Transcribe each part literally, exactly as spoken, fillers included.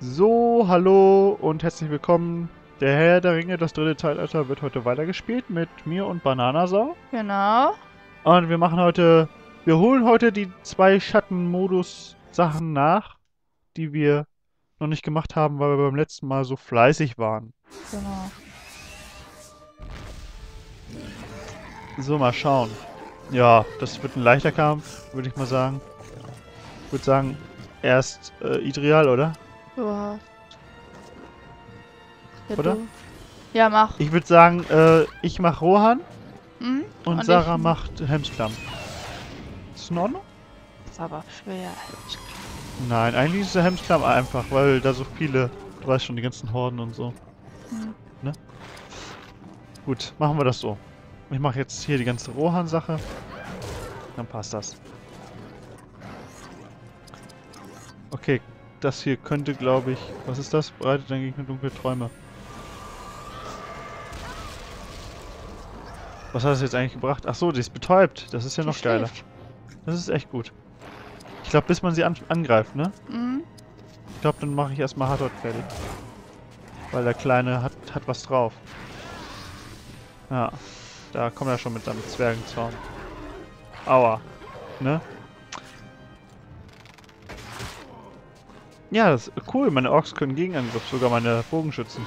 So, hallo und herzlich willkommen. Der Herr der Ringe, das dritte Zeitalter, wird heute weitergespielt mit mir und Bananasau. Genau. Und wir machen heute, wir holen heute die zwei Schattenmodus-Sachen nach, die wir noch nicht gemacht haben, weil wir beim letzten Mal so fleißig waren. Genau. So, mal schauen. Ja, das wird ein leichter Kampf, würde ich mal sagen. Ich würde sagen, erst äh, Idrial, oder? Du hast. Ja, Oder? du. Ja, mach. Ich würde sagen, äh, ich mach Rohan Hm? und, Und Sarah ich- macht Helmsklamm. Ist in Ordnung? Ist aber schwer. Nein, eigentlich ist der Helmsklamm einfach, weil da so viele, du weißt schon, die ganzen Horden und so. Hm. Ne? Gut, machen wir das so. Ich mache jetzt hier die ganze Rohan-Sache. Dann passt das. Okay, das hier könnte, glaube ich... Was ist das? Bereitet dein Gegner dunkle Träume. Was hat das jetzt eigentlich gebracht? Ach so, die ist betäubt. Das ist ja Die noch geiler. schläft. Das ist echt gut. Ich glaube, bis man sie an angreift, ne? Hm? Ich glaube, dann mache ich erstmal Hardot fertig. Weil der Kleine hat, hat was drauf. Ja, da kommt er schon mit seinem Zwergenzaun. Aua. Ne? Ja, das ist cool. Meine Orks können Gegenangriff, sogar meine Bogenschützen.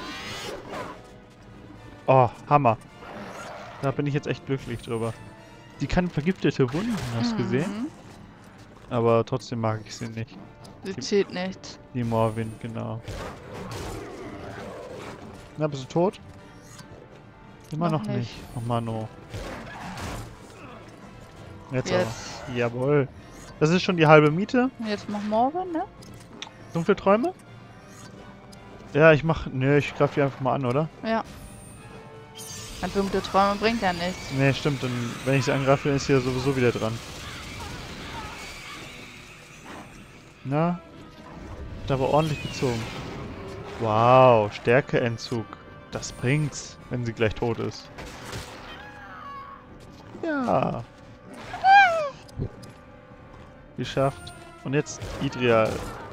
Oh, Hammer. Da bin ich jetzt echt glücklich drüber. Die kann vergiftete Wunden, hast du gesehen? Mhm. Aber trotzdem mag ich sie nicht. Sie zählt nicht. Die Morwind, genau. Na, bist du tot? Immer noch, Noch nicht. nicht. Oh Mano. Jetzt, Jetzt. aber. Jawohl. Das ist schon die halbe Miete. Jetzt mach Morgan, ne? Dunkle Träume? Ja, ich mach... Nö, ich greife die einfach mal an, oder? Ja. Ein dunkle Träume bringt ja nichts. Nee, stimmt. Dann, wenn ich sie angreife, dann ist sie ja sowieso wieder dran. Na? Hat aber ordentlich gezogen. Wow, Stärkeentzug. Das bringt's, wenn sie gleich tot ist. Ja. Geschafft. Und jetzt Idrial.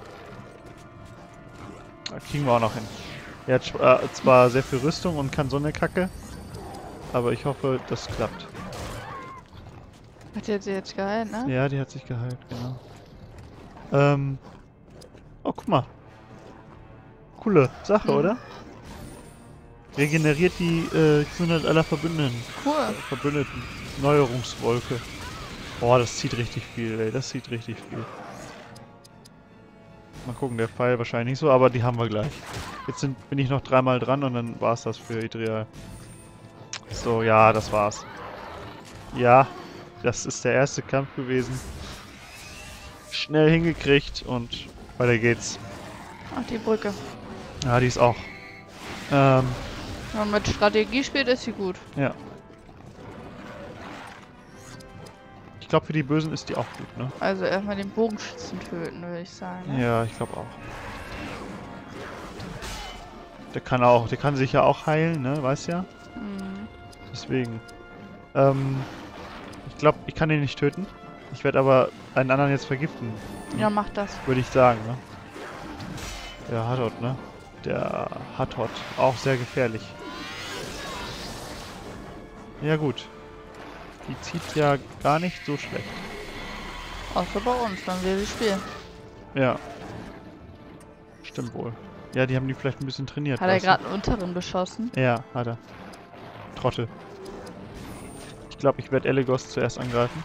Da kriegen wir auch noch hin. Er hat äh, zwar sehr viel Rüstung und kann so eine Kacke, aber ich hoffe, das klappt. Hat jetzt jetzt geheilt, ne? Ja, die hat sich geheilt, genau. Ähm. Oh, guck mal. Coole Sache, Mhm. oder? Regeneriert die äh, Gesundheit aller Verbündeten. Cool. Verbündeten. Neuerungswolke. Boah, das zieht richtig viel, ey. Das zieht richtig viel. Mal gucken, der Pfeil wahrscheinlich nicht so, aber die haben wir gleich. Jetzt sind, bin ich noch dreimal dran und dann war's das für Idrial. So, ja, das war's. Ja, das ist der erste Kampf gewesen. Schnell hingekriegt und weiter geht's. Ach, die Brücke. Ja, die ist auch. Ähm, Wenn man mit Strategie spielt, ist sie gut. ja. Ich glaube, für die Bösen ist die auch gut, ne? Also erstmal den Bogenschützen töten, würde ich sagen. Ne? Ja, ich glaube auch. Der kann auch, der kann sich ja auch heilen, ne? Weißt ja? Mhm. Deswegen. Ähm, ich glaube, ich kann ihn nicht töten. Ich werde aber einen anderen jetzt vergiften, Ja, mach das. würde ich sagen, ne? Der Hatot, ne? Der Hatot. Auch sehr gefährlich. Ja gut. Die zieht ja gar nicht so schlecht. Außer bei uns, wenn wir sie spielen. Ja. Stimmt wohl. Ja, die haben die vielleicht ein bisschen trainiert. Hat er weißt du? gerade einen unteren beschossen? Ja, hat er. Trottel. Ich glaube, ich werde Elegos zuerst angreifen.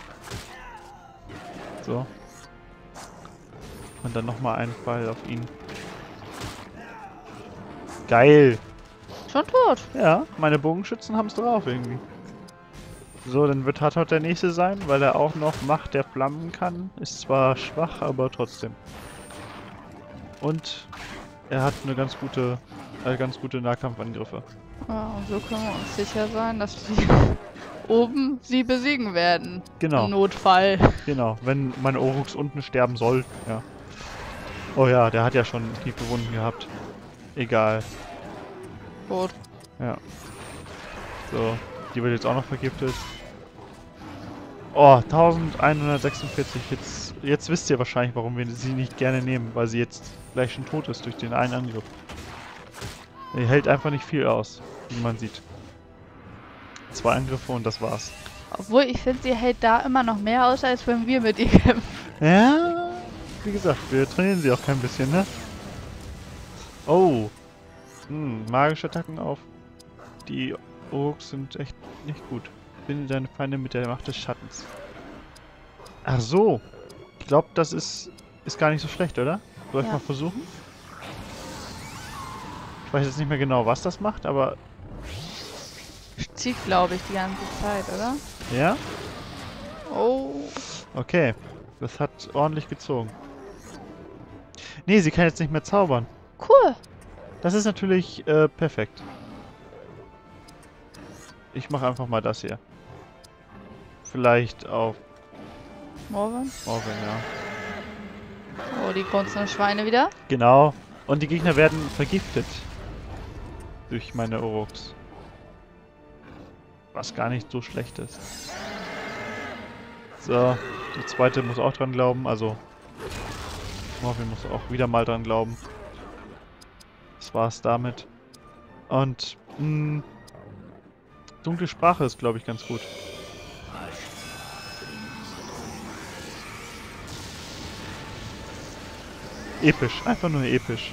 So. Und dann nochmal einen Pfeil auf ihn. Geil! Schon tot. Ja, meine Bogenschützen haben es drauf irgendwie. So, dann wird Hatot der nächste sein, weil er auch noch Macht der Flammen kann. Ist zwar schwach, aber trotzdem. Und er hat eine ganz gute, äh, ganz gute Nahkampfangriffe. Ja, und so können wir uns sicher sein, dass die oben sie besiegen werden. Genau. Im Notfall. Genau, wenn mein Oryx unten sterben soll, ja. Oh ja, der hat ja schon tiefe Wunden gehabt. Egal. Tot. Ja. So, die wird jetzt auch noch vergiftet. Oh, elfhundertsechsundvierzig Hits jetzt wisst ihr wahrscheinlich, warum wir sie nicht gerne nehmen, weil sie jetzt gleich schon tot ist durch den einen Angriff. Er hält einfach nicht viel aus, wie man sieht. Zwei Angriffe und das war's. Obwohl, ich finde, sie hält da immer noch mehr aus, als wenn wir mit ihr kämpfen. Ja, wie gesagt, wir trainieren sie auch kein bisschen, ne? Oh. Hm, magische Attacken auf. Die Orks sind echt nicht gut. Binde deine Feinde mit der Macht des Schattens. Ach so. Ich glaube, das ist, ist gar nicht so schlecht, oder? Soll ich Ja. mal versuchen? Ich weiß jetzt nicht mehr genau, was das macht, aber... Zieht, glaube ich, die ganze Zeit, oder? Ja? Oh. Okay. Das hat ordentlich gezogen. Nee, sie kann jetzt nicht mehr zaubern. Cool. Das ist natürlich äh, perfekt. Ich mache einfach mal das hier. Vielleicht auf Morgen. Morgan, ja. Oh, die grunzenden Schweine wieder. Genau. Und die Gegner werden vergiftet. Durch meine Oroks. Was gar nicht so schlecht ist. So, die zweite muss auch dran glauben, also Morphin muss auch wieder mal dran glauben. Das war's damit. Und, mh, dunkle Sprache ist, glaube ich, ganz gut. Episch, einfach nur episch.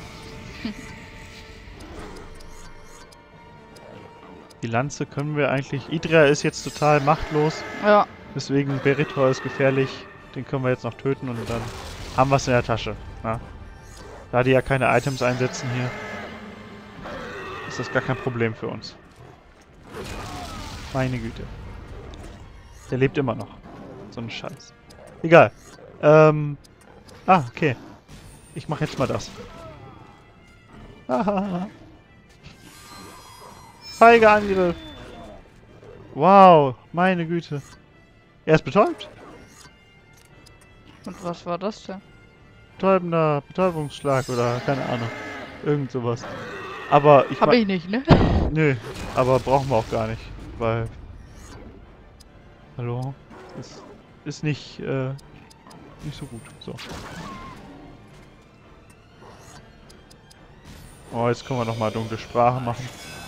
Die Lanze können wir eigentlich... Idria ist jetzt total machtlos. Ja. Deswegen Beritor ist gefährlich. Den können wir jetzt noch töten und dann haben wir es in der Tasche. Na? Da die ja keine Items einsetzen hier, ist das gar kein Problem für uns. Meine Güte. Der lebt immer noch. So ein Scheiß. Egal. Ähm. Ah, okay. Ich mache jetzt mal das. Hahaha. Feiger Angriff. Wow, meine Güte. Er ist betäubt. Und was war das denn? Betäubender Betäubungsschlag oder keine Ahnung. Irgend sowas. Aber ich Hab mein- ich nicht, ne? Nö, aber brauchen wir auch gar nicht, weil... Hallo? Ist, ist nicht, äh, nicht so gut. So. Oh, jetzt können wir nochmal dunkle Sprache machen.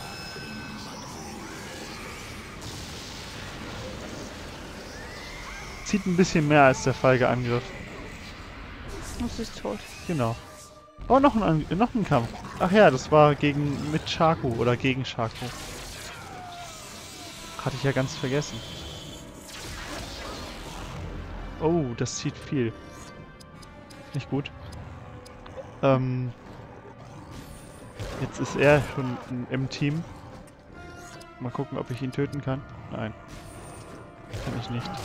Zieht ein bisschen mehr als der feige Angriff. Das ist tot. Genau. Oh, noch ein, An noch ein Kampf. Ach ja, das war gegen mit Shaku oder gegen Shaku. Hatte ich ja ganz vergessen. Oh, das zieht viel. Nicht gut. Ähm. Jetzt ist er schon im Team. Mal gucken, ob ich ihn töten kann. Nein. Kann ich nicht.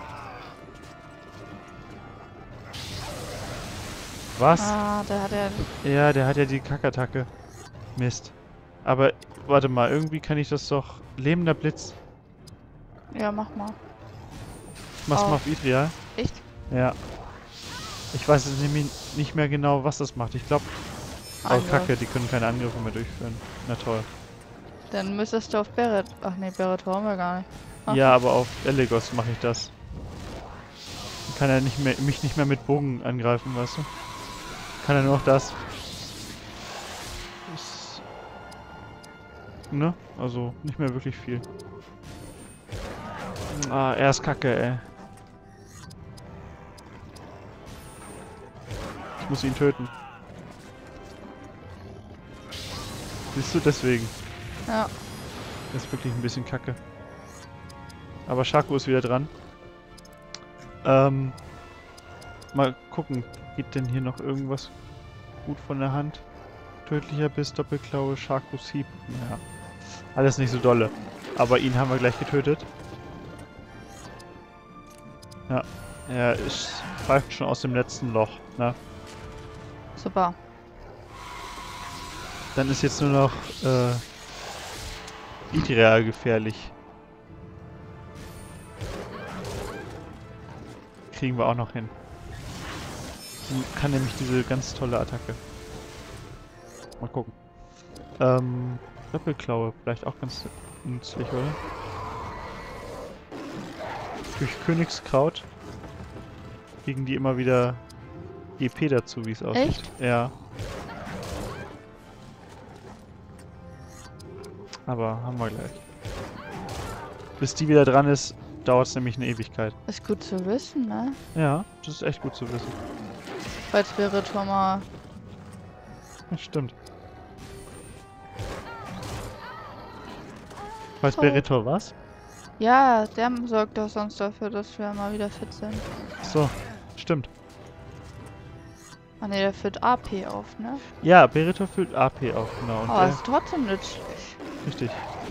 Was? Ah, da hat er... Ja, der hat ja die Kackattacke. Mist. Aber, warte mal, irgendwie kann ich das doch... Lebender Blitz. Ja, mach mal. Mach's Oh. mal auf Idria. Echt? Ja. Ich weiß jetzt nämlich nicht mehr genau, was das macht. Ich glaube... Oh, Angriff. Kacke, die können keine Angriffe mehr durchführen. Na toll. Dann müsstest du auf Barret... Ach nee, Barret haben wir gar nicht. Ach. Ja, aber auf Elegos mache ich das. Dann kann er nicht mehr, mich nicht mehr mit Bogen angreifen, weißt du? Kann er nur noch das. Ist, ne? Also nicht mehr wirklich viel. Ah, er ist kacke, ey. Ich muss ihn töten. Siehst du, deswegen. Ja. Das ist wirklich ein bisschen kacke. Aber Shaku ist wieder dran. Ähm, mal gucken, geht denn hier noch irgendwas gut von der Hand? Tödlicher Biss, Doppelklaue, Shakus Hieb. Ja, alles nicht so dolle. Aber ihn haben wir gleich getötet. Ja, er ist, pfeift schon aus dem letzten Loch. Ne? Super. Dann ist jetzt nur noch äh, Idria gefährlich. Kriegen wir auch noch hin. Sie kann nämlich diese ganz tolle Attacke. Mal gucken. Ähm, Doppelklaue, vielleicht auch ganz nützlich, oder? Durch Königskraut. kriegen die immer wieder E P dazu, wie es aussieht. Echt? Ja. Aber haben wir gleich. Bis die wieder dran ist, dauert es nämlich eine Ewigkeit. Ist gut zu wissen, ne? Ja, das ist echt gut zu wissen. Falls Beretor mal... Das stimmt. Weiß Oh. Beretor was? Ja, der sorgt doch sonst dafür, dass wir mal wieder fit sind. So, stimmt. Ah ne, der füllt A P auf, ne? Ja, Beretor füllt A P auf, genau. Und Aber der, ist trotzdem nützlich. richtig.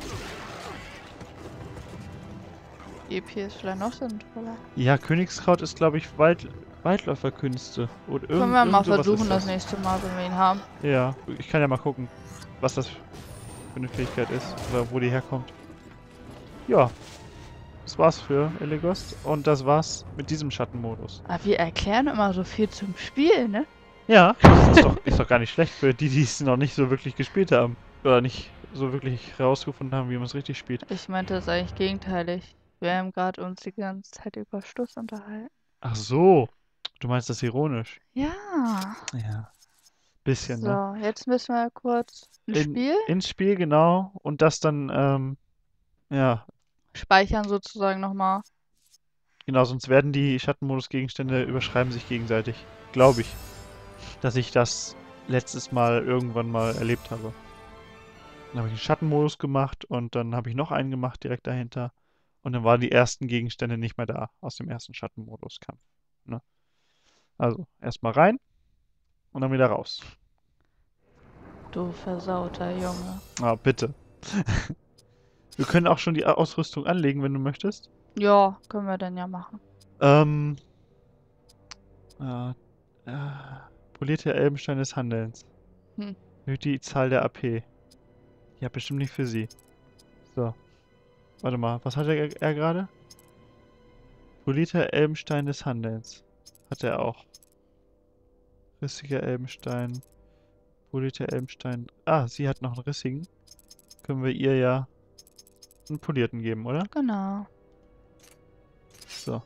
E P ist vielleicht noch sinnvoller. Ja, Königskraut ist, glaube ich, Wald Waldläuferkünste. Oder irgend, Können wir mal irgend sowas versuchen, ist das nächste Mal, wenn wir ihn haben. Ja, ich kann ja mal gucken, was das für eine Fähigkeit ist oder wo die herkommt. Ja, das war's für Elegost und das war's mit diesem Schattenmodus. Aber wir erklären immer so viel zum Spiel, ne? Ja, das ist doch, ist doch gar nicht schlecht für die, die es noch nicht so wirklich gespielt haben. Oder nicht so wirklich herausgefunden haben, wie man es richtig spielt. Ich meinte das eigentlich gegenteilig. Wir haben gerade uns die ganze Zeit über Stuss unterhalten. Ach so, du meinst das ironisch? Ja. Ja. Bisschen, ne? So, jetzt müssen wir kurz ein In, Spiel ins Spiel, genau. Und das dann, ähm, ja, speichern sozusagen nochmal. genau, sonst werden die Schattenmodus-Gegenstände überschreiben sich gegenseitig. Glaube ich. Dass ich das letztes Mal irgendwann mal erlebt habe. Dann habe ich den Schattenmodus gemacht und dann habe ich noch einen gemacht direkt dahinter. Und dann waren die ersten Gegenstände nicht mehr da aus dem ersten Schattenmodus-Kampf. Ne? Also, erstmal rein und dann wieder raus. Du versauter Junge. Ah, bitte. Wir können auch schon die Ausrüstung anlegen, wenn du möchtest. Ja, können wir dann ja machen. Ähm. Äh, äh, polierte Elbenstein des Handelns. Hm. Erhöht die Zahl der A P. Ja, bestimmt nicht für sie. So. Warte mal, was hat er, er gerade? Polierter Elbenstein des Handelns. Hat er auch. Rissiger Elbenstein. Polierter Elbenstein. Ah, sie hat noch einen rissigen. Können wir ihr ja einen polierten geben, oder? Genau. So.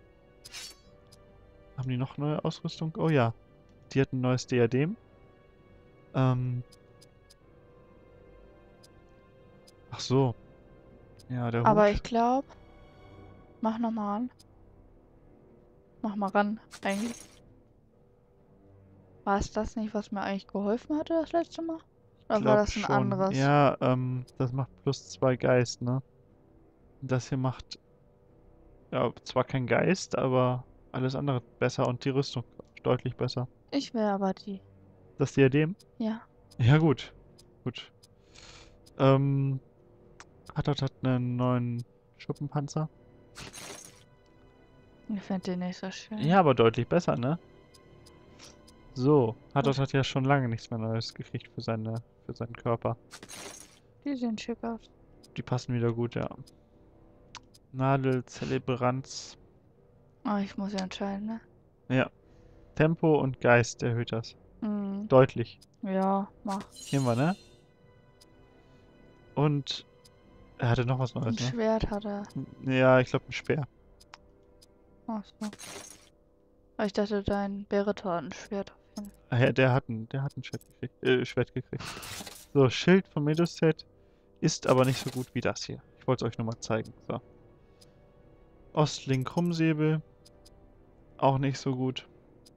Haben die noch neue Ausrüstung? Oh ja. Die hat ein neues Diadem. Ähm. Ach so. Ja, der Aber Hut. ich glaube, mach nochmal an. Mach mal ran, eigentlich. War es das nicht, was mir eigentlich geholfen hatte das letzte Mal? Oder war Glaub das ein schon. anderes? Ja, ähm, das macht plus zwei Geist, ne? Und das hier macht, ja, zwar kein Geist, aber alles andere besser und die Rüstung deutlich besser. Ich will aber die. Das Diadem? Ja. Ja, gut. Gut. Ähm, Hattert hat einen neuen Schuppenpanzer. Ich finde den nicht so schön. Ja, aber deutlich besser, ne? So, Hattert hat ja schon lange nichts mehr Neues gekriegt für seine, für seinen Körper. Die sehen schick aus. Die passen wieder gut, ja. Nadel, Zelebranz. Oh, ich muss ja entscheiden, ne? Ja. Tempo und Geist erhöht das. Mhm. Deutlich. Ja, mach. Nehmen wir, ne? Und er hatte noch was Ein Neues, ne? Schwert hat er. Ja, ich glaube ein Speer. Ach so. Aber ich dachte, dein Beretor hat ein Schwert. Ah ja, der hat ein, der hat ein Schwert gekriegt. Äh, Schwert gekriegt. So, Schild von Meduset ist aber nicht so gut wie das hier. Ich wollte es euch nur mal zeigen. So. Ostling Krummsäbel. Auch nicht so gut.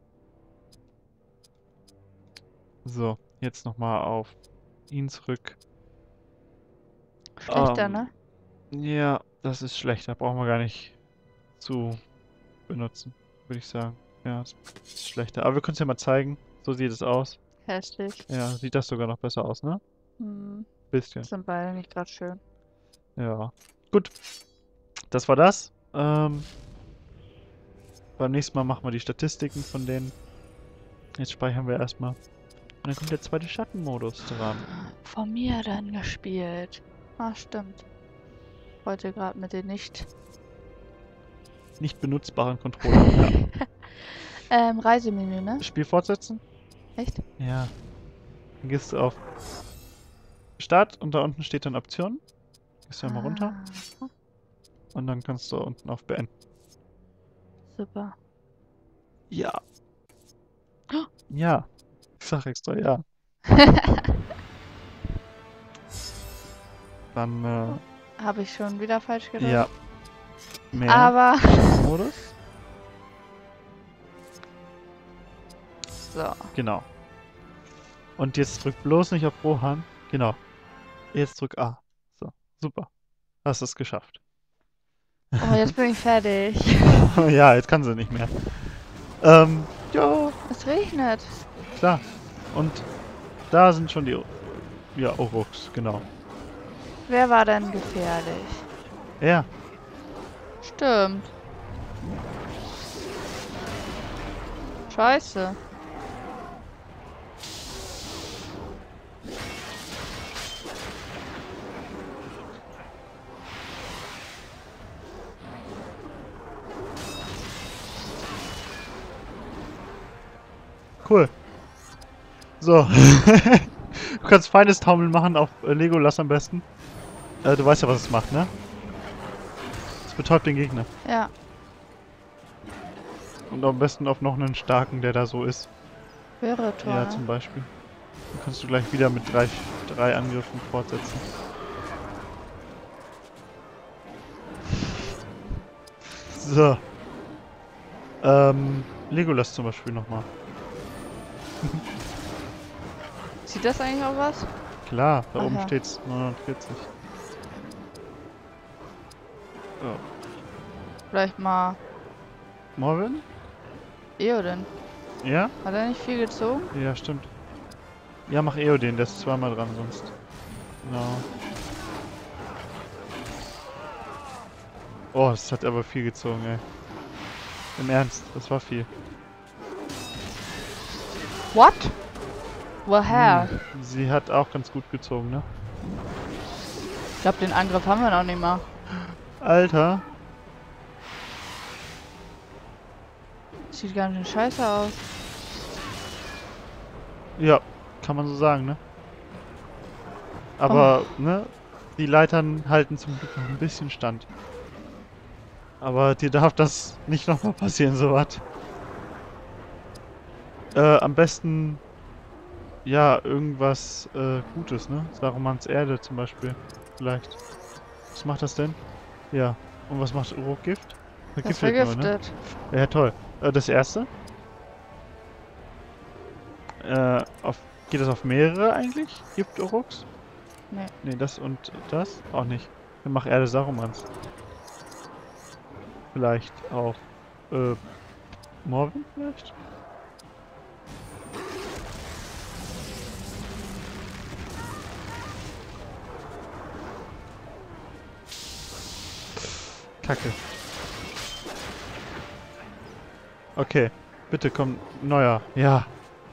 So, jetzt nochmal auf ihn zurück. Schlechter, Ähm, ne? Ja, das ist schlechter. Brauchen wir gar nicht zu benutzen, würde ich sagen. Ja, das ist schlechter. Aber wir können es ja mal zeigen. So sieht es aus. Hässlich. Ja, sieht das sogar noch besser aus, ne? Hm. Bisschen. Sind beide nicht gerade schön. Ja. Gut. Das war das. Ähm, beim nächsten Mal machen wir die Statistiken von denen. Jetzt speichern wir erstmal. Und dann kommt der zweite Schattenmodus dran. Von mir dann gespielt. Ah, stimmt. Heute gerade mit den nicht. Nicht benutzbaren Controller. Ja. ähm, Reisemenü, ne? Spiel fortsetzen? Echt? Ja. Dann gehst du auf Start und da unten steht dann Optionen. Gehst du ja mal runter. Ah, Und dann kannst du unten auf Beenden. super. Ja. Ja. Ich sag extra ja. Dann, äh, Habe ich schon wieder falsch gedrückt. ja. Mehr Aber. Modus. So. Genau. Und jetzt drück bloß nicht auf Rohan. Genau. Jetzt drück A. So, super. Hast es geschafft. Oh, jetzt bin ich fertig. Ja, jetzt kann sie nicht mehr. Ähm, ja, Es regnet. klar. Und da sind schon die... Ja, Oroks, genau. Wer war denn gefährlich? Ja, Stimmt. Scheiße. cool. So. Du kannst feines Taumeln machen auf äh, Legolas am besten. Äh, du weißt ja, was es macht, ne? Es betäubt den Gegner. Ja. Und am besten auf noch einen starken, der da so ist. Wäre toll. Ja, zum Beispiel. Dann kannst du gleich wieder mit drei, drei Angriffen fortsetzen. So. Ähm, Legolas zum Beispiel nochmal. Sieht das eigentlich auch was? Klar, da oben Aha. steht's neunundvierzig. So. Vielleicht mal Morwen? Eoden. Ja? Hat er nicht viel gezogen? Ja, stimmt. Ja, mach Eoden, der ist zweimal dran sonst. Genau. Oh, das hat aber viel gezogen, ey. Im Ernst, das war viel. What? Woher? Hm, sie hat auch ganz gut gezogen, ne? Ich glaube, den Angriff haben wir noch nicht mal. Alter. Sieht ganz schön scheiße aus. Ja, kann man so sagen, ne? Aber, ne? Die Leitern halten zum Glück noch ein bisschen stand. Aber dir darf das nicht nochmal passieren, sowas. Äh, am besten, ja, irgendwas äh, Gutes, ne? Sarumans Erde zum Beispiel. Vielleicht. Was macht das denn? Ja. Und was macht Urukgift? Das Vergiftet nur, ne? vergiftet. Ja, toll. Äh, das erste? Äh, auf, geht das auf mehrere eigentlich? Gift Uruks? Nee. Nee, das und das? Auch nicht. Dann mach Erde Sarumans. Vielleicht auch, äh, Morwen vielleicht? Kacke. Okay, bitte komm, neuer. Ja.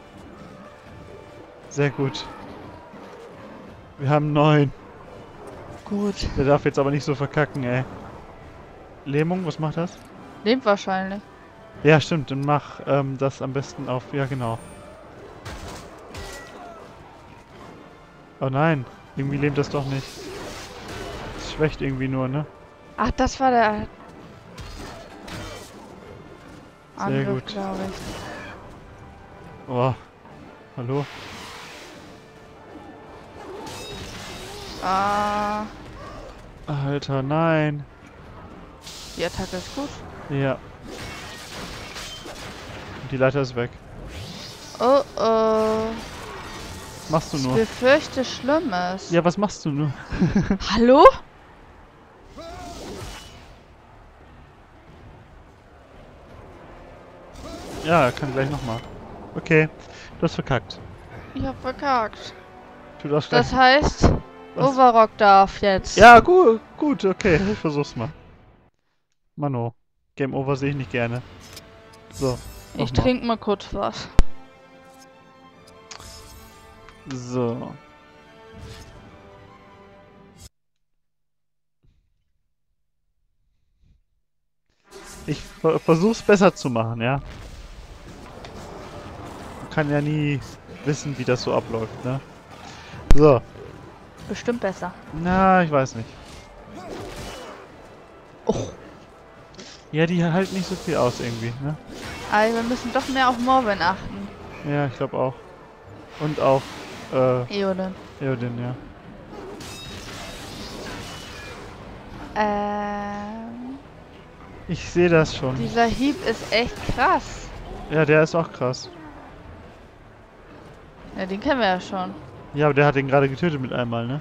Sehr gut. Wir haben neun. Gut. Der darf jetzt aber nicht so verkacken, ey. Lähmung, was macht das? Lebt wahrscheinlich. Ja, stimmt, dann mach ähm, das am besten auf. Ja, genau. Oh nein, irgendwie lebt das doch nicht. Das schwächt irgendwie nur, ne? Ach, das war der Sehr Angriff, gut. glaube ich. Oh. Hallo? Ah, Alter, nein. die Attacke ist gut. Ja. Und die Leiter ist weg. Oh oh. Was machst du Ich nur? befürchte Schlimmes. Ja, was machst du nur? Hallo? Ja, er kann gleich nochmal. Okay, du hast verkackt. Ich hab verkackt. Du darfst gleich... Das heißt, Was? Overrock darf jetzt. Ja, gut, gut, okay, ich versuch's mal. Mano, Game Over sehe ich nicht gerne. So, Ich nochmal. trinke mal kurz was. So. Ich ver versuch's besser zu machen, ja. Man kann ja nie wissen, wie das so abläuft, ne? So. Bestimmt besser. Na, ich weiß nicht. Oh. Ja, die halten nicht so viel aus irgendwie, ne? Aber wir müssen doch mehr auf Morwen achten. Ja, ich glaube auch. Und auf äh, Eoden. Eoden, ja. Ähm, Ich sehe das schon. dieser Hieb ist echt krass. Ja, der ist auch krass. Ja, den kennen wir ja schon. Ja, aber der hat ihn gerade getötet mit einmal, ne?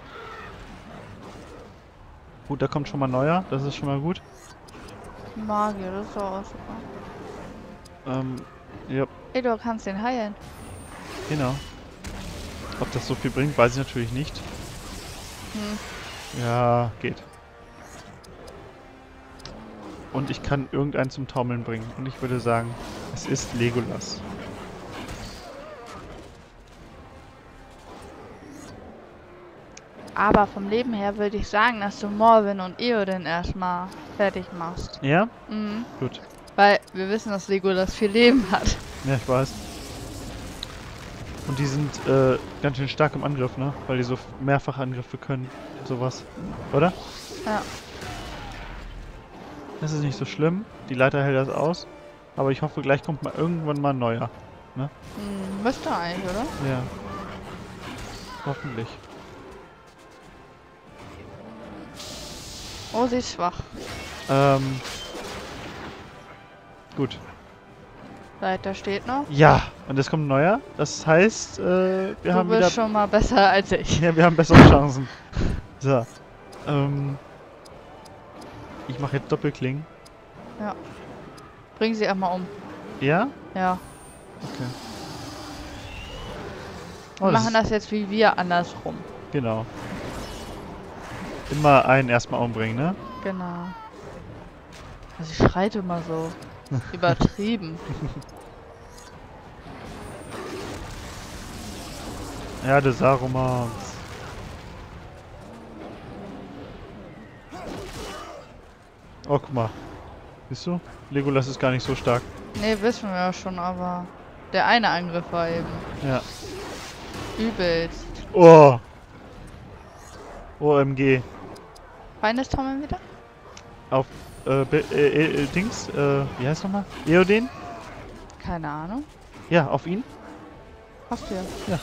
Gut, da kommt schon mal neuer. Das ist schon mal gut. Magier, das ist auch super. Ähm, ja, Ey, du kannst den heilen. genau. Ob das so viel bringt, weiß ich natürlich nicht. Hm. Ja, geht. Und ich kann irgendeinen zum Taumeln bringen. Und ich würde sagen, es ist Legolas. Aber vom Leben her würde ich sagen, dass du Morwen und Eoden erstmal fertig machst. Ja? Mhm. Gut. Weil wir wissen, dass Legolas viel Leben hat. Ja, ich weiß. Und die sind äh, ganz schön stark im Angriff, ne? Weil die so Mehrfachangriffe können. Sowas. Oder? Ja. Das ist nicht so schlimm. Die Leiter hält das aus. Aber ich hoffe, gleich kommt mal irgendwann mal ein neuer. Ne? Hm, müsste eigentlich, oder? Ja. Hoffentlich. Oh, sie ist schwach. Ähm. Gut. Weiter steht noch. Ja, und es kommt ein neuer. Das heißt, äh, wir Du haben bist wieder... schon mal besser als ich. Ja, wir haben bessere Chancen. So. Ähm. Ich mache jetzt Doppelklingen. Bring sie einmal um. Ja? Ja. Okay. Wir Oh, das machen das jetzt wie wir andersrum. Genau. Immer einen erstmal umbringen, ne? Genau. Also sie schreit immer so. Übertrieben. Ja, der Sarumans. Oh, guck mal. Siehst du? Legolas ist gar nicht so stark. Ne, wissen wir ja schon, aber der eine Angriff war eben Ja. übelst. Oh! O M G. Feines Trommeln wieder? Auf, äh, Be äh, äh, Dings, äh, wie heißt nochmal? Eoden? Keine Ahnung. Ja, auf ihn? Hast du ja. Ja.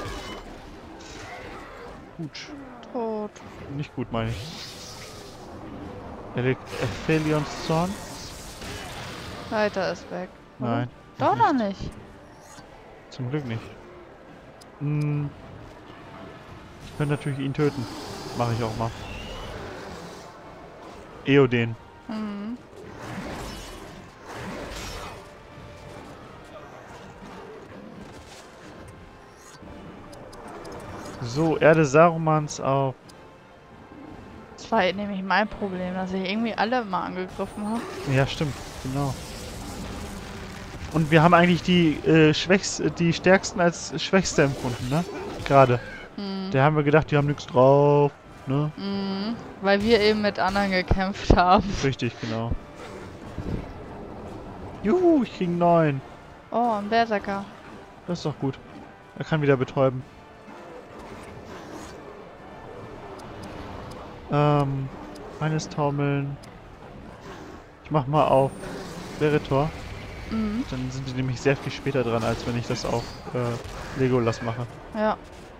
Gut. Tot. Nicht gut, meine ich. Ele Aphelions Zorn? Weiter ist weg. oder? Nein. Doch noch nicht. Zum Glück nicht. Hm. Ich könnte natürlich ihn töten. Mache ich auch mal. Eoden. Mhm. So, Erde Sarumans auf. Das war nämlich mein Problem, dass ich irgendwie alle immer angegriffen habe. Ja, stimmt. Genau. Und wir haben eigentlich die äh, schwächst, die stärksten als schwächste empfunden, ne? Gerade. Mhm. Da haben wir gedacht, die haben nichts drauf, ne? Mhm. Weil wir eben mit anderen gekämpft haben. Richtig, genau. Juhu, ich krieg einen neuen. Oh, ein Berserker. Das ist doch gut. Er kann wieder betäuben. Ähm, eines Taumeln. Ich mach mal auf Veretor. Mhm. Dann sind die nämlich sehr viel später dran, als wenn ich das auf äh, Legolas mache. Ja.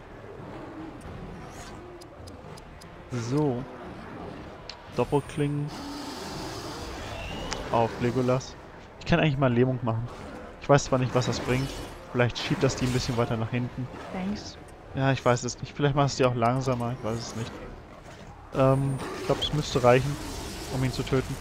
So. Doppelklingen. Auf Legolas. Ich kann eigentlich mal Lähmung machen. Ich weiß zwar nicht, was das bringt. Vielleicht schiebt das die ein bisschen weiter nach hinten. Denkst Ja, ich weiß es nicht. Vielleicht machst du die auch langsamer. Ich weiß es nicht. Ähm, ich glaube, es müsste reichen, um ihn zu töten.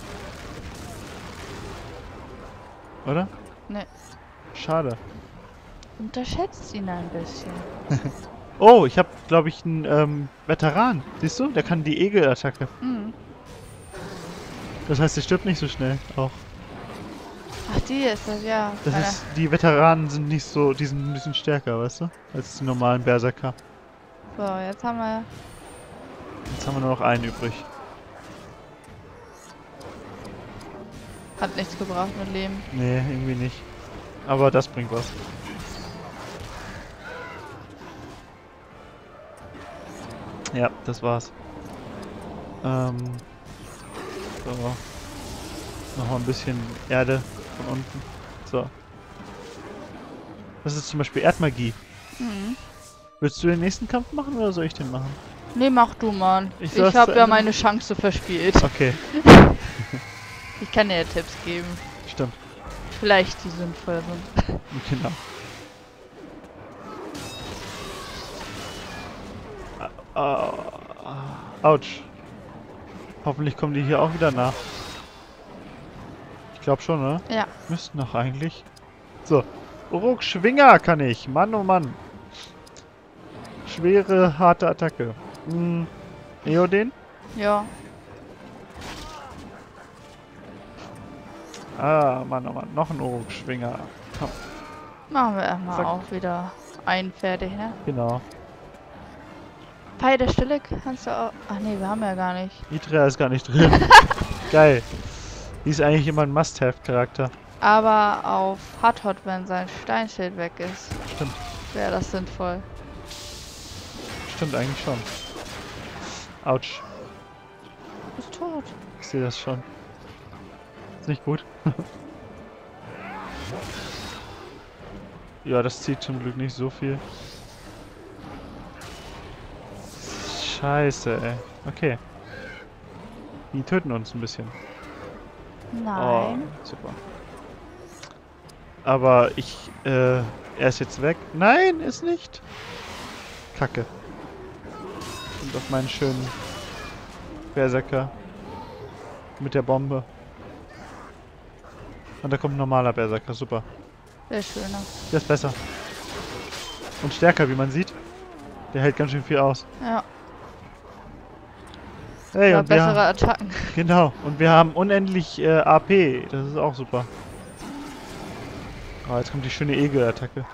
Oder? Ne. Schade. Unterschätzt ihn ein bisschen. Oh, ich habe, glaube ich, einen ähm, Veteran. Siehst du? Der kann die Egel-Attacke. Mhm. Das heißt, der stirbt nicht so schnell. Auch. Ach, die ist das, ja. Das Meine- ist, die Veteranen sind nicht so, die sind ein bisschen stärker, weißt du? Als die normalen Berserker. So, jetzt haben wir... Jetzt haben wir nur noch einen übrig. Hat nichts gebracht mit Leben. Nee, irgendwie nicht. Aber das bringt was. Ja, das war's. Ähm. So. Nochmal ein bisschen Erde von unten. So. Das ist zum Beispiel Erdmagie. Mhm. Willst du den nächsten Kampf machen oder soll ich den machen? Nee, mach du mal. Ich Ich, soll's ich habe zu ja Ende- meine Chance verspielt. Okay, Ich kann dir ja Tipps geben. stimmt. Vielleicht die sinnvoll sind. Genau. Ah, ah, Autsch. Hoffentlich kommen die hier auch wieder nach. Ich glaube schon, oder? Ja. Müssten doch eigentlich. So. Uruk Schwinger kann ich. Mann, oh Mann. Schwere, harte Attacke. Hm. Eoden? Ja. Ah, Mann, oh Mann. Noch ein Uruk Schwinger. Komm. Machen wir erstmal Zack. auch wieder einen fertig, ne? Genau. Pfeil der Stille kannst du auch... Ach nee, wir haben ja gar nicht. Idrea ist gar nicht drin. Geil. Die ist eigentlich immer ein Must-Have-Charakter. Aber auf Hardhot, wenn sein Steinschild weg ist, Stimmt. wäre das sinnvoll. Stimmt eigentlich schon. Autsch. Du bist tot. Ich sehe das schon. Ist nicht gut. Ja, das zieht zum Glück nicht so viel. Scheiße, ey. Okay. Die töten uns ein bisschen. Nein. Oh, super. Aber ich, äh, er ist jetzt weg. Nein, ist nicht. Kacke. Und auf meinen schönen Berserker. Mit der Bombe. Und da kommt ein normaler Berserker, super. Sehr schöner. Der ist besser. Und stärker, wie man sieht. Der hält ganz schön viel aus. Ja. Hey, Ja, und wir bessere haben, Attacken. genau. Und wir haben unendlich äh, A P. Das ist auch super. Oh, jetzt kommt die schöne Egel-Attacke.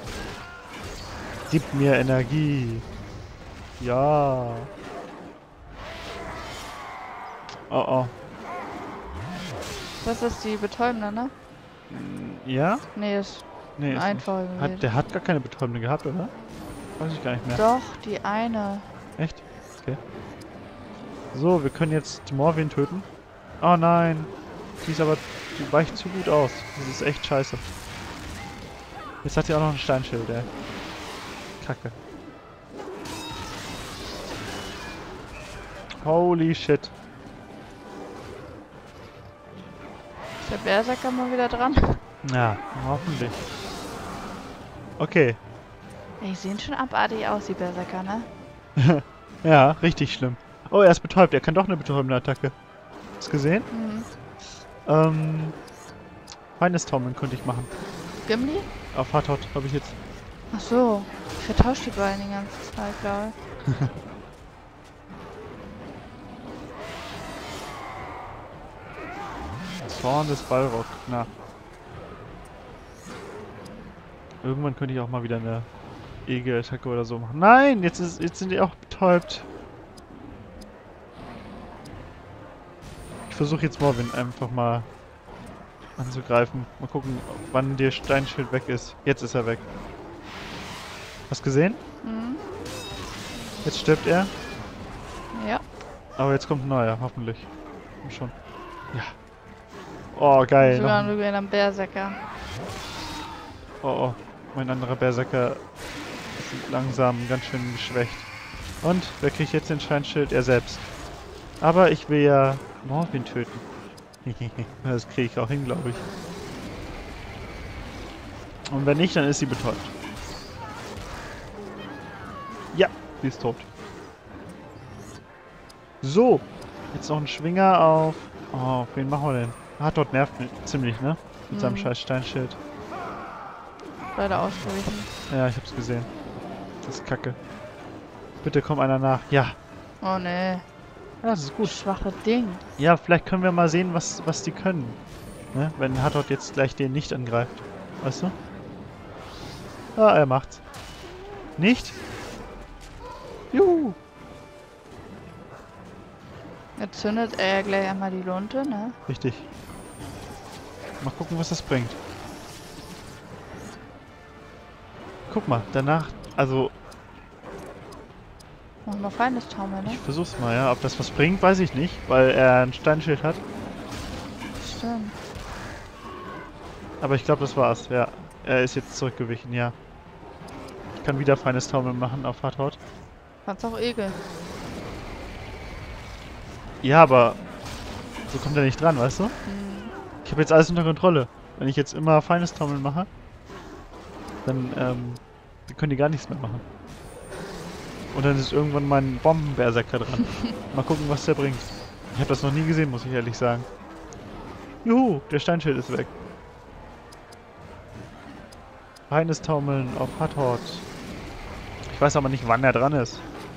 Gib mir Energie. Ja. Oh oh. Das ist die betäubende, ne? Ja? Nee, ist Nee, ist nicht. einfacher Hat, gewesen. der hat gar keine betäubende gehabt, oder? Weiß ich gar nicht mehr. Doch, die eine. Echt? Okay. So, wir können jetzt Morwin töten. Oh nein. Die ist aber, die weicht zu gut aus. Das ist echt scheiße. Jetzt hat sie auch noch ein Steinschild, ey. Kacke. Holy shit. Ist der Berserker mal wieder dran? Ja, hoffentlich. Okay. Die sehen schon abartig aus, die Berserker, ne? Ja, richtig schlimm. Oh, er ist betäubt. Er kann doch eine betäubende Attacke. Hast du gesehen? Mhm. Ähm. Feindestaumeln könnte ich machen. Gimli? Auf Hardhot habe ich jetzt. Ach so. Ich vertausche die beiden die ganze Zeit, glaube ich. Zorn des Balrog. Na. Irgendwann könnte ich auch mal wieder eine Egel-Attacke oder so machen. Nein! Jetzt, ist, jetzt sind die auch betäubt. Ich versuche jetzt Morwin einfach mal anzugreifen. Mal gucken, wann der Steinschild weg ist. Jetzt ist er weg. Hast du gesehen? Mhm. Jetzt stirbt er. Ja. Aber jetzt kommt ein neuer, hoffentlich. Komm schon. Ja. Oh, geil. Noch Sogar ein, sogar ein Berserker. oh, oh. Mein anderer Berserker ist langsam ganz schön geschwächt. Und, wer kriegt jetzt den Steinschild? Er selbst. Aber ich will ja Morwin töten. Das kriege ich auch hin, glaube ich. Und wenn nicht, dann ist sie betäubt. Ja, sie ist tot. So, jetzt noch ein Schwinger auf... Oh, wen machen wir denn? Hardhot nervt mich ziemlich, ne? Mit seinem Mhm. scheiß Steinschild. Leider ausgewichen. Ja, ich hab's gesehen. Das ist kacke. Bitte komm einer nach. Ja. Oh ne. Ja, das ist gut. Schwache Ding. Ja, vielleicht können wir mal sehen, was, was die können. Ne? Wenn Hardhot jetzt gleich den nicht angreift. Weißt du? Ah, er macht's. Nicht? Juhu. Jetzt zündet er gleich einmal die Lunte, ne? Richtig. Mal gucken, was das bringt. Guck mal, danach, also Mach mal feines Taumel, ne? ich versuch's mal, ja. Ob das was bringt, weiß ich nicht, weil er ein Steinschild hat. Stimmt. Aber ich glaube, das war's. Ja, er ist jetzt zurückgewichen, ja. Ich kann wieder feines Taumeln machen auf Hardhot. Kannst auch Egel. Ja, aber so kommt er nicht dran, weißt du? Hm. Ich habe jetzt alles unter Kontrolle. Wenn ich jetzt immer feines Taumeln mache, dann, ähm, dann können die gar nichts mehr machen. Und dann ist irgendwann mein Bombenberserker dran. Mal gucken, was der bringt. Ich habe das noch nie gesehen, muss ich ehrlich sagen. Juhu, der Steinschild ist weg. Feines Taumeln auf Hardhot. Ich weiß aber nicht, wann er dran ist.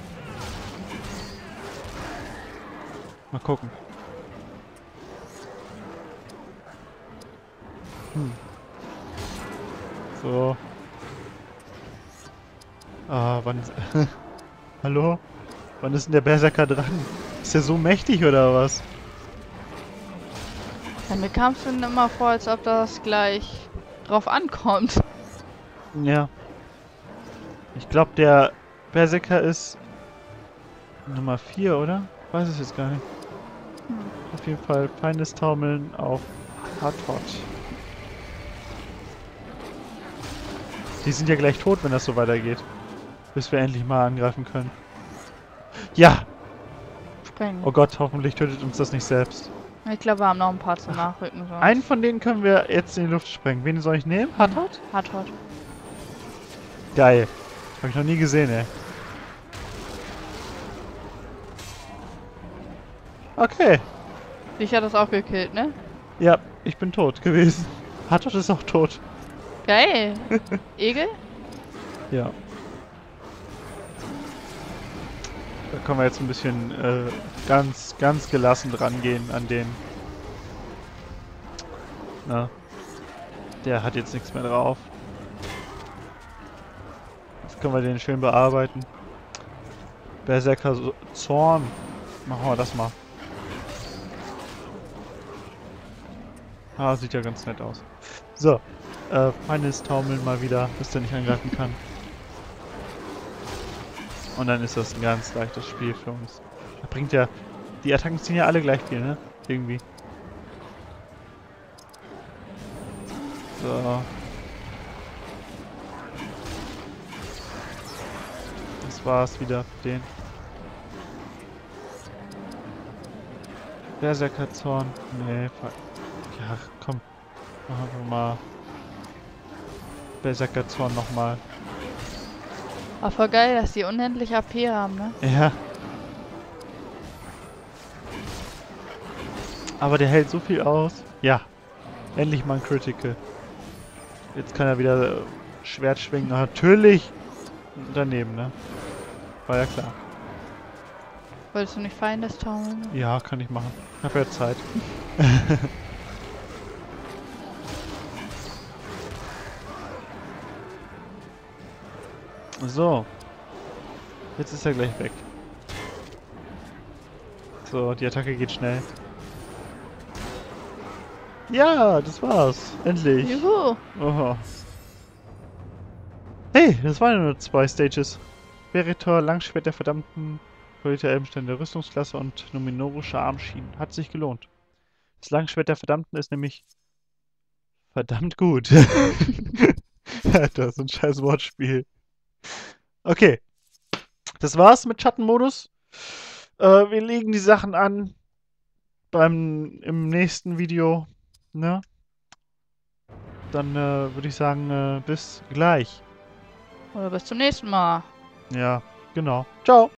Mal gucken. Hm. So. Ah, wann... Hallo? Wann ist denn der Berserker dran? Ist der so mächtig oder was? Ja, mir kam es schon immer vor, als ob das gleich drauf ankommt. Ja. Ich glaube, der Berserker ist Nummer vier, oder? Ich weiß es jetzt gar nicht. Hm. Auf jeden Fall feines Taumeln auf Hardhot. Die sind ja gleich tot, wenn das so weitergeht. Bis wir endlich mal angreifen können. Ja! Sprengen. Oh Gott, hoffentlich tötet uns das nicht selbst. Ich glaube, wir haben noch ein paar zum Nachrücken. Sonst. Einen von denen können wir jetzt in die Luft sprengen. Wen soll ich nehmen? Hardhot? Hardhot. Geil. Habe ich noch nie gesehen, ey. Okay. Dich hat das auch gekillt, ne? Ja, ich bin tot gewesen. Hardhot ist auch tot. Geil. Egel? Ja. Da können wir jetzt ein bisschen äh, ganz, ganz gelassen dran gehen an den. Na. Der hat jetzt nichts mehr drauf. Jetzt können wir den schön bearbeiten. Berserker Zorn. Machen wir das mal. Ah, sieht ja ganz nett aus. So. Äh, feines Taumeln mal wieder, bis der nicht angreifen kann. Und dann ist das ein ganz leichtes Spiel für uns. Da bringt ja... Die Attacken ziehen ja alle gleich viel, ne? Irgendwie. So. Das war's wieder für den. Berserker-Zorn. Nee, fuck. Ja, komm. Machen wir mal... Berserker-Zorn nochmal. War voll geil, dass die unendlich A P haben, ne? Ja. Aber der hält so viel aus. Ja. Endlich mal ein Critical. Jetzt kann er wieder äh, Schwert schwingen. Natürlich daneben, ne? War ja klar. Wolltest du nicht feines Taumeln? Ja, kann ich machen. Ich hab ja Zeit. So. Jetzt ist er gleich weg. So, die Attacke geht schnell. Ja, das war's. Endlich. Juhu! Oho. Hey, das waren nur zwei Stages. Veritor, Langschwert der Verdammten, Politer Elbenstände, Rüstungsklasse und numenorische Armschienen. Hat sich gelohnt. Das Langschwert der Verdammten ist nämlich verdammt gut. Das ist ein scheiß Wortspiel. Okay. Das war's mit Schattenmodus. Äh, wir legen die Sachen an beim im nächsten Video. Ne? Dann äh, würde ich sagen, äh, bis gleich. Oder bis zum nächsten Mal. Ja, genau. Ciao.